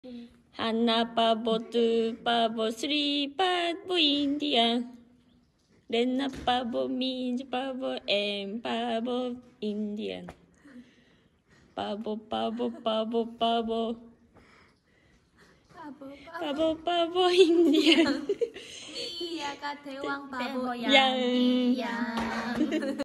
하나 바보, 두 바보, 쓰리 바보 인디안. 렌나 바보, 민지 바보, 엠 바보 인디안. 바보 바보 바보 바보 바보 바보 인디안. 미야가 대왕 바보 양.